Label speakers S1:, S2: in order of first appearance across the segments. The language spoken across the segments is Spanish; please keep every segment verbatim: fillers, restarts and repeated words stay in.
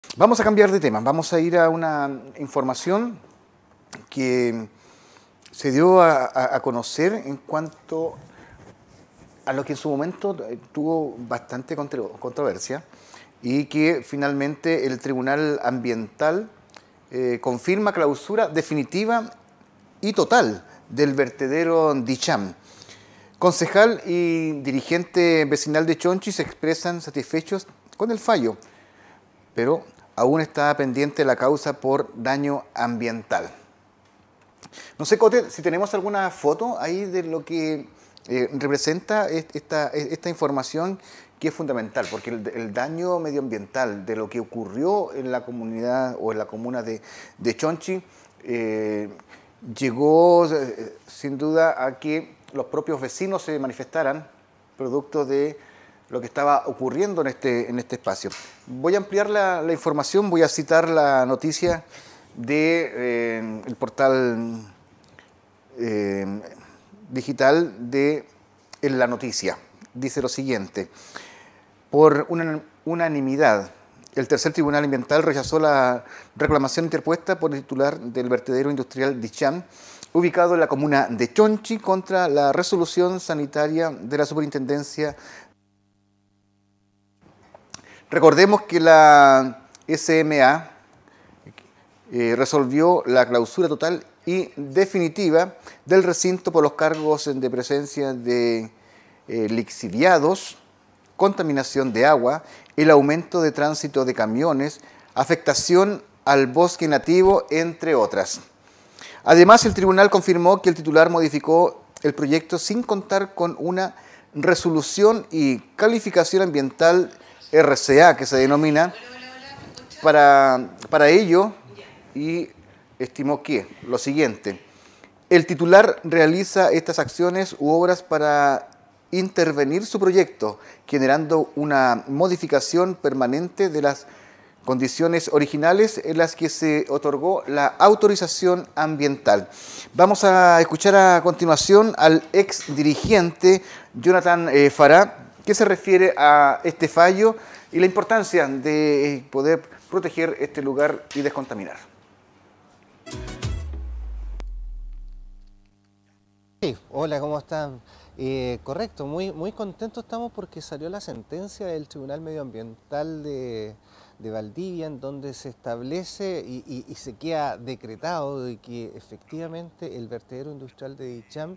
S1: Vamos a cambiar de tema, vamos a ir a una información que se dio a, a- a conocer en cuanto a lo que en su momento eh, tuvo bastante contro- controversia y que finalmente el Tribunal Ambiental eh, confirma clausura definitiva y total del vertedero Dicham. Concejal y dirigente vecinal de Chonchi se expresan satisfechos con el fallo, pero aún está pendiente la causa por daño ambiental. No sé, Cote, si tenemos alguna foto ahí de lo que eh, representa esta, esta información que es fundamental, porque el, el daño medioambiental de lo que ocurrió en la comunidad o en la comuna de, de Chonchi eh, llegó eh, sin duda a que los propios vecinos se manifestaran producto de lo que estaba ocurriendo en este, en este espacio. Voy a ampliar la, la información, voy a citar la noticia del de, eh, el portal eh, digital de en La Noticia. Dice lo siguiente: por una unanimidad, el tercer tribunal ambiental rechazó la reclamación interpuesta por el titular del vertedero industrial Dicham, ubicado en la comuna de Chonchi, contra la resolución sanitaria de la superintendencia. Recordemos que la S M A eh, resolvió la clausura total y definitiva del recinto por los cargos de presencia de eh, lixiviados, contaminación de agua, el aumento de tránsito de camiones, afectación al bosque nativo, entre otras. Además, el tribunal confirmó que el titular modificó el proyecto sin contar con una resolución y calificación ambiental R C A, que se denomina, para, para ello, y estimó que lo siguiente: el titular realiza estas acciones u obras para intervenir su proyecto, generando una modificación permanente de las condiciones originales en las que se otorgó la autorización ambiental. Vamos a escuchar a continuación al ex dirigente Jonathan eh, Farah, que se refiere a este fallo y la importancia de poder proteger este lugar y descontaminar.
S2: Sí, hola, ¿cómo están? Eh, correcto, muy, muy contentos estamos porque salió la sentencia del Tribunal Medioambiental de, de Valdivia, en donde se establece y, y- y se queda decretado de que efectivamente el vertedero industrial de Dicham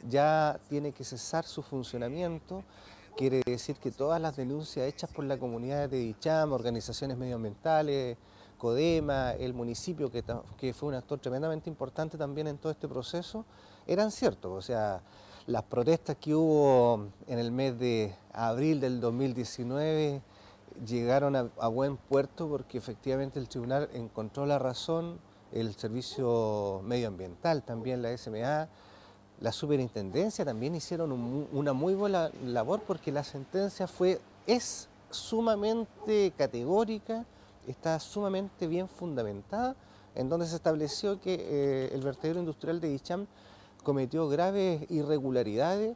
S2: ya tiene que cesar su funcionamiento. Quiere decir que todas las denuncias hechas por la comunidad de Dicham, organizaciones medioambientales, CODEMA, el municipio, que, ta- que fue un actor tremendamente importante también en todo este proceso, eran ciertos. O sea, las protestas que hubo en el mes de abril del dos mil diecinueve llegaron a, a buen puerto porque efectivamente el tribunal encontró la razón, el servicio medioambiental, también la S M A, la superintendencia también hicieron un, una muy buena labor porque la sentencia fue, es sumamente categórica, está sumamente bien fundamentada, en donde se estableció que eh, el vertedero industrial de Dicham cometió graves irregularidades,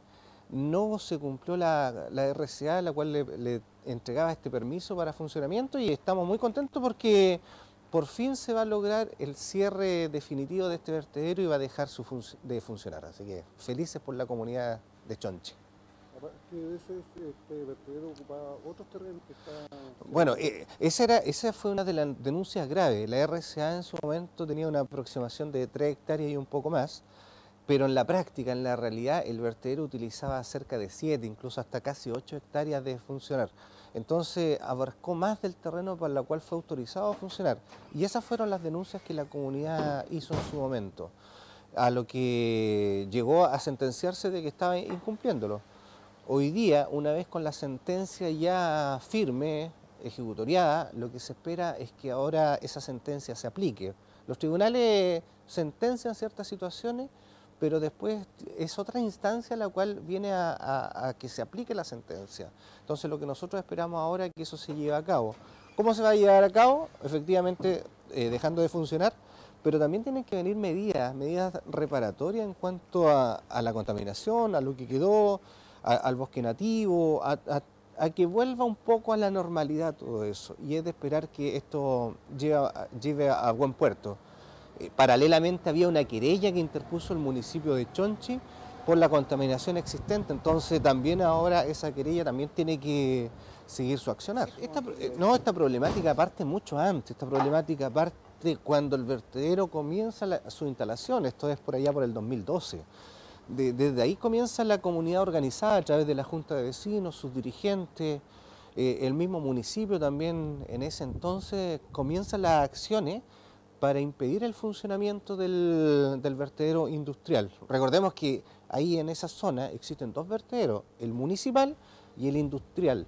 S2: no se cumplió la, la R C A, la cual le, le entregaba este permiso para funcionamiento, y estamos muy contentos porque por fin se va a lograr el cierre definitivo de este vertedero y va a dejar su fun de funcionar. Así que felices por la comunidad de Chonchi.
S3: Aparte de ese, este vertedero ocupaba otros terrenos que estaban
S2: Bueno,
S3: siendo...
S2: eh, esa, era, esa fue una de las denuncias graves. La R C A en su momento tenía una aproximación de tres hectáreas y un poco más, pero en la práctica, en la realidad, el vertedero utilizaba cerca de siete, incluso hasta casi ocho hectáreas de funcionar. Entonces abarcó más del terreno para el cual fue autorizado a funcionar. Y esas fueron las denuncias que la comunidad hizo en su momento, a lo que llegó a sentenciarse de que estaba incumpliéndolo. Hoy día, una vez con la sentencia ya firme, ejecutoriada, lo que se espera es que ahora esa sentencia se aplique. Los tribunales sentencian ciertas situaciones, pero después es otra instancia la cual viene a, a- a que se aplique la sentencia. Entonces lo que nosotros esperamos ahora es que eso se lleve a cabo. ¿Cómo se va a llevar a cabo? Efectivamente, eh, dejando de funcionar, pero también tienen que venir medidas, medidas reparatorias en cuanto a, a la contaminación, a lo que quedó, a- al bosque nativo, a, a a que vuelva un poco a la normalidad todo eso, y es de esperar que esto lleve, lleve a buen puerto. Eh, paralelamente había una querella que interpuso el municipio de Chonchi por la contaminación existente, entonces también ahora esa querella también tiene que seguir su accionar. Esta, eh, no, esta problemática parte mucho antes, esta problemática parte cuando el vertedero comienza la, su instalación, esto es por allá por el dos mil doce. De, desde ahí comienza la comunidad organizada a través de la Junta de Vecinos, sus dirigentes, eh, el mismo municipio también en ese entonces comienzan las acciones para impedir el funcionamiento del, del vertedero industrial. Recordemos que ahí en esa zona existen dos vertederos, el municipal y el industrial.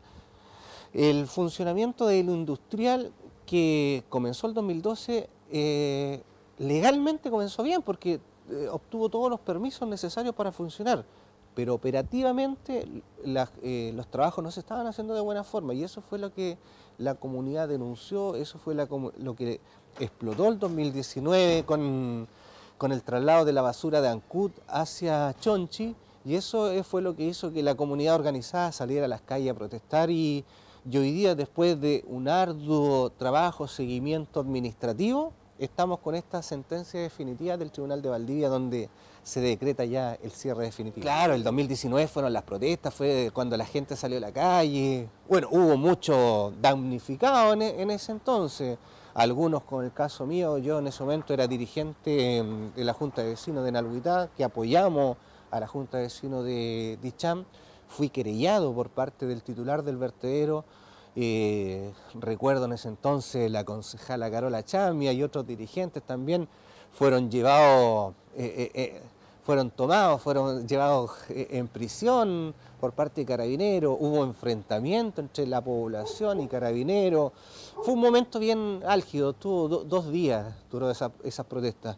S2: El funcionamiento del industrial que comenzó el dos mil doce eh, legalmente comenzó bien porque eh, obtuvo todos los permisos necesarios para funcionar, pero operativamente la, eh, los trabajos no se estaban haciendo de buena forma y eso fue lo que la comunidad denunció, eso fue la, lo que explotó el dos mil diecinueve con, con el traslado de la basura de Ancud hacia Chonchi y eso fue lo que hizo que la comunidad organizada saliera a las calles a protestar y, y hoy día después de un arduo trabajo, seguimiento administrativo, estamos con esta sentencia definitiva del Tribunal de Valdivia donde se decreta ya el cierre definitivo. Claro, el dos mil diecinueve fueron las protestas, fue cuando la gente salió a la calle. Bueno, hubo muchos damnificados en, en ese entonces. Algunos, con el caso mío, yo en ese momento era dirigente de la Junta de Vecinos de Nalhuitá, que apoyamos a la Junta de Vecinos de Dicham. Fui querellado por parte del titular del vertedero. Eh, recuerdo en ese entonces la concejala Carola Chamia y otros dirigentes también fueron llevados, eh, eh, eh, fueron tomados, fueron llevados eh, en prisión por parte de Carabineros, hubo enfrentamiento entre la población y Carabineros, fue un momento bien álgido, tuvo do, dos días duró esa, esas protestas.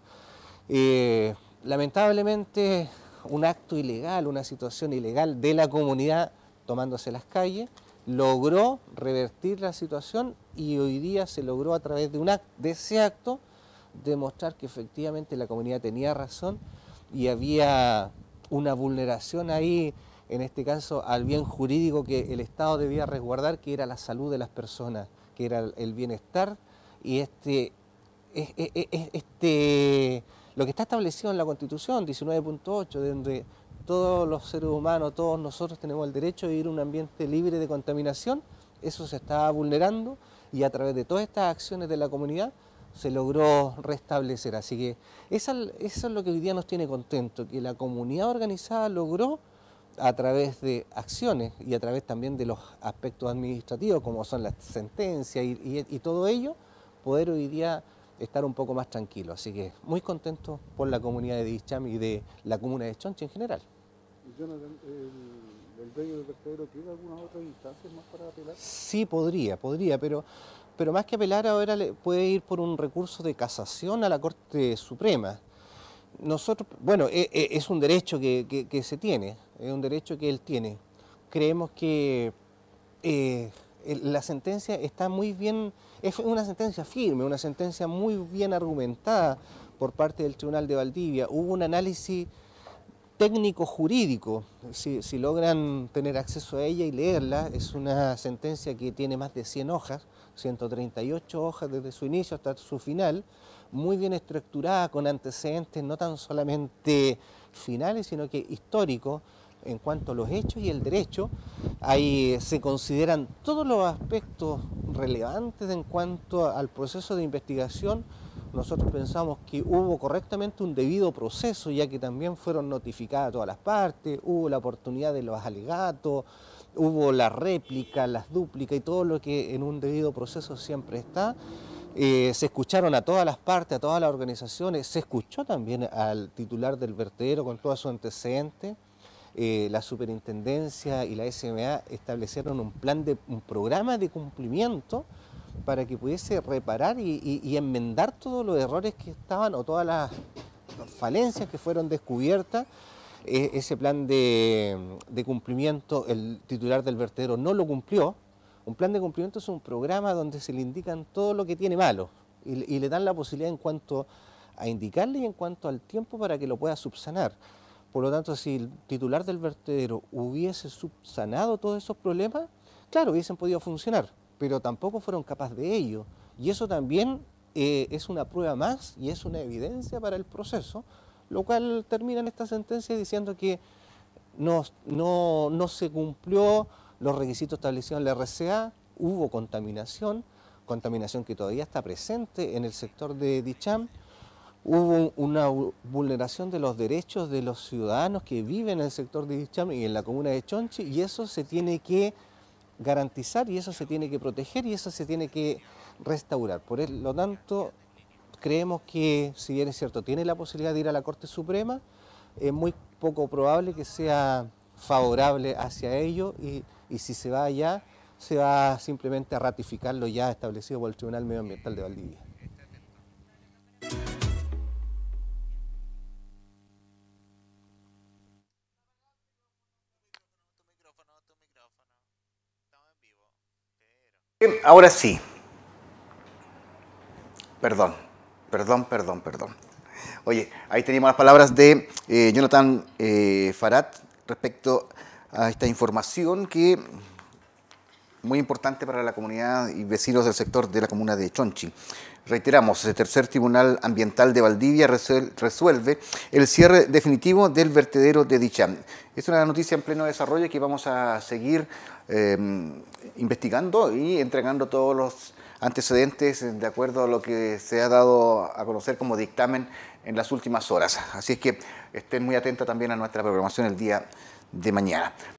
S2: Eh, lamentablemente un acto ilegal, una situación ilegal de la comunidad tomándose las calles, logró revertir la situación y hoy día se logró a través de, un act, de ese acto demostrar que efectivamente la comunidad tenía razón y había una vulneración ahí, en este caso al bien jurídico que el Estado debía resguardar, que era la salud de las personas, que era el bienestar y este, este lo que está establecido en la Constitución diecinueve punto ocho, donde todos los seres humanos, todos nosotros tenemos el derecho de vivir en un ambiente libre de contaminación, eso se estaba vulnerando y a través de todas estas acciones de la comunidad se logró restablecer. Así que eso, eso es lo que hoy día nos tiene contentos, que la comunidad organizada logró a través de acciones y a través también de los aspectos administrativos, como son las sentencias y, y, y todo ello, poder hoy día estar un poco más tranquilo. Así que muy contento por la comunidad de Dicham y de la comuna de Chonchi en general.
S3: Jonathan, el, el dueño del vertedero, ¿tiene algunas otras instancias más para apelar?
S2: Sí, podría, podría, pero, pero más que apelar ahora le puede ir por un recurso de casación a la Corte Suprema. Nosotros, bueno, es, es un derecho que, que, que se tiene, es un derecho que él tiene. Creemos que eh, la sentencia está muy bien, es una sentencia firme, una sentencia muy bien argumentada por parte del Tribunal de Valdivia. Hubo un análisis técnico jurídico, si, si logran tener acceso a ella y leerla, es una sentencia que tiene más de cien hojas, ciento treinta y ocho hojas desde su inicio hasta su final, muy bien estructurada, con antecedentes no tan solamente finales, sino que históricos en cuanto a los hechos y el derecho. Ahí se consideran todos los aspectos relevantes en cuanto al proceso de investigación. Nosotros pensamos que hubo correctamente un debido proceso, ya que también fueron notificadas todas las partes, hubo la oportunidad de los alegatos, hubo la réplica, las dúplicas y todo lo que en un debido proceso siempre está. Eh, se escucharon a todas las partes, a todas las organizaciones, se escuchó también al titular del vertedero con todos sus antecedentes. Eh, la superintendencia y la S M A establecieron un plan de un programa de cumplimiento para que pudiese reparar y, y, y enmendar todos los errores que estaban o todas las falencias que fueron descubiertas. Eh, ese plan de, de cumplimiento el titular del vertedero no lo cumplió. Un plan de cumplimiento es un programa donde se le indican todo lo que tiene malo y, y le dan la posibilidad en cuanto a indicarle y en cuanto al tiempo para que lo pueda subsanar. Por lo tanto, si el titular del vertedero hubiese subsanado todos esos problemas, claro, hubiesen podido funcionar, pero tampoco fueron capaces de ello. Y eso también eh, es una prueba más y es una evidencia para el proceso, lo cual termina en esta sentencia diciendo que no, no, no se cumplió los requisitos establecidos en la R C A, hubo contaminación, contaminación que todavía está presente en el sector de Dicham, hubo una vulneración de los derechos de los ciudadanos que viven en el sector de Dicham y en la comuna de Chonchi, y eso se tiene que garantizar y eso se tiene que proteger y eso se tiene que restaurar. Por lo tanto, creemos que, si bien es cierto, tiene la posibilidad de ir a la Corte Suprema, es muy poco probable que sea favorable hacia ello y, y si se va allá, se va simplemente a ratificar lo ya establecido por el Tribunal Medioambiental de Valdivia.
S1: Ahora sí. Perdón, perdón, perdón, perdón. Oye, ahí teníamos las palabras de eh, Jonathan eh, Farad respecto a esta información que muy importante para la comunidad y vecinos del sector de la comuna de Chonchi. Reiteramos, el tercer Tribunal Ambiental de Valdivia resuelve el cierre definitivo del vertedero de Dicham. Es una noticia en pleno desarrollo que vamos a seguir eh, investigando y entregando todos los antecedentes de acuerdo a lo que se ha dado a conocer como dictamen en las últimas horas. Así es que estén muy atentos también a nuestra programación el día de mañana.